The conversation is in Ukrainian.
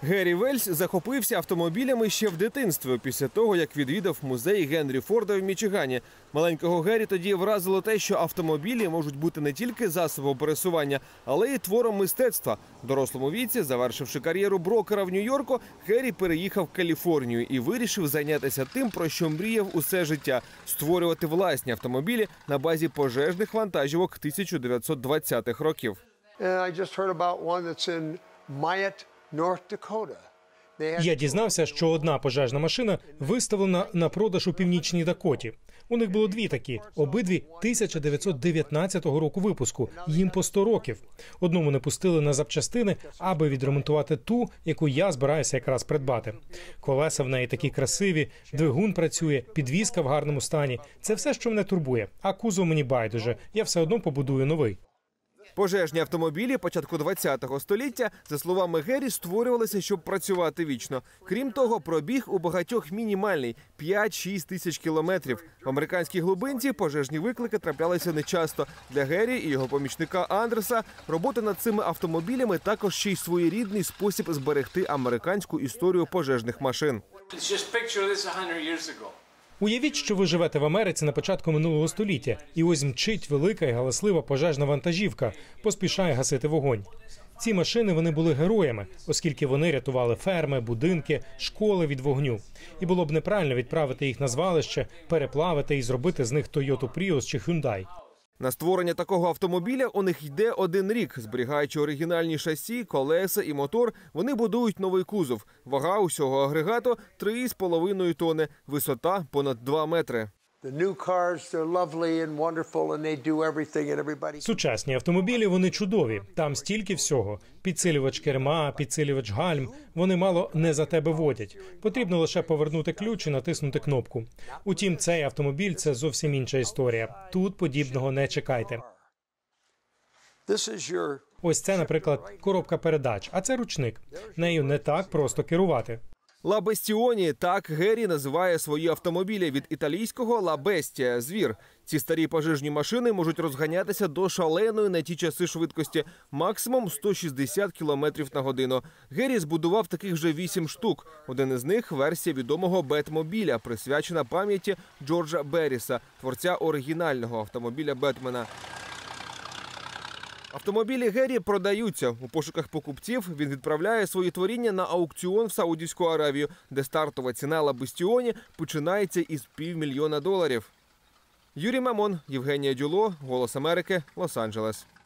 Геррі Вельс захопився автомобілями ще в дитинстві, після того, як відвідав музей Генрі Форда в Мічигані. Маленького Геррі тоді вразило те, що автомобілі можуть бути не тільки засобом пересування, але й твором мистецтва. В дорослому віці, завершивши кар'єру брокера в Нью-Йорку, Геррі переїхав в Каліфорнію і вирішив зайнятися тим, про що мріяв усе життя – створювати власні автомобілі на базі пожежних вантажівок 1920-х років. Я дізнався, що одна пожежна машина виставлена на продаж у Північній Дакоті. У них було дві такі, обидві 1919 року випуску, їм по 100 років. Одну вони пустили на запчастини, аби відремонтувати ту, яку я збираюся якраз придбати. Колеса в неї такі красиві, двигун працює, підвізка в гарному стані. Це все, що мене турбує, а кузов мені байдуже, я все одно побудую новий. Пожежні автомобілі початку ХХ століття, за словами Геррі, створювалися, щоб працювати вічно. Крім того, пробіг у багатьох мінімальний – 5-6 тисяч кілометрів. В американській глибинці пожежні виклики траплялися нечасто. Для Геррі і його помічника Андреса робота над цими автомобілями також ще й своєрідний спосіб зберегти американську історію пожежних машин. Уявіть, що ви живете в Америці на початку минулого століття, і ось мчить велика і галаслива пожежна вантажівка, поспішає гасити вогонь. Ці машини, вони були героями, оскільки вони рятували ферми, будинки, школи від вогню. І було б неправильно відправити їх на звалище, переплавити і зробити з них Toyota Prius чи Hyundai. На створення такого автомобіля у них йде 1 рік. Зберігаючи оригінальні шасі, колеса і мотор, вони будують новий кузов. Вага усього агрегату – 3,5 тонни, висота – понад 2 метри. Сучасні автомобілі, вони чудові. Там стільки всього. Підсилювач керма, підсилювач гальм. Вони мало не за тебе водять. Потрібно лише повернути ключ і натиснути кнопку. Утім, цей автомобіль – це зовсім інша історія. Тут подібного не чекайте. Ось це, наприклад, коробка передач, а це ручник. Нею не так просто керувати. Ла Бестіоні – так Геррі називає свої автомобілі, від італійського «Ла Бестія» – звір. Ці старі пожежні машини можуть розганятися до шаленої на ті часи швидкості – максимум 160 км на годину. Геррі збудував таких вже 8 штук. Один із них – версія відомого Бетмобіля, присвячена пам'яті Джорджа Берріса, творця оригінального автомобіля Бетмена. Автомобілі Геррі продаються. У пошуках покупців він відправляє свої творіння на аукціон в Саудівську Аравію, де стартова ціна Ла Бестіоні починається із $500 000. Юрій Мамон, Євгенія Дюло, «Голос Америки», Лос-Анджелес.